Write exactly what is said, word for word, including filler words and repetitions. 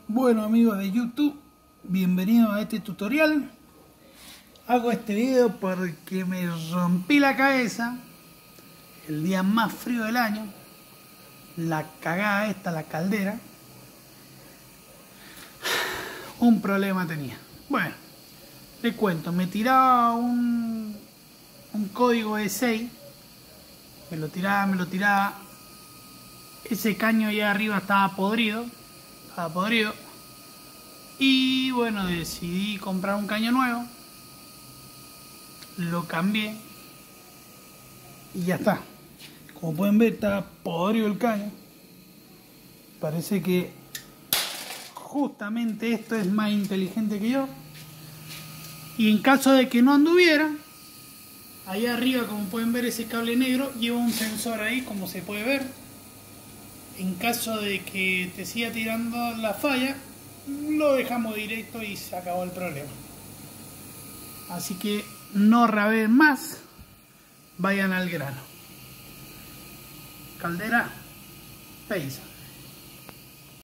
Bueno, amigos de YouTube, bienvenidos a este tutorial. Hago este video porque me rompí la cabeza el día más frío del año. La cagada esta, la caldera. Un problema tenía. Bueno, les cuento, me tiraba un, un código de seis. Me lo tiraba, me lo tiraba. Ese caño allá arriba estaba podrido. Estaba podrido. Y bueno, decidí comprar un caño nuevo. Lo cambié. Y ya está. Como pueden ver, está podrido el caño. Parece que justamente esto es más inteligente que yo. Y en caso de que no anduviera, allá arriba, como pueden ver, ese cable negro lleva un sensor ahí, como se puede ver. En caso de que te siga tirando la falla, lo dejamos directo y se acabó el problema. Así que no rabeen más, vayan al grano. Caldera Pace.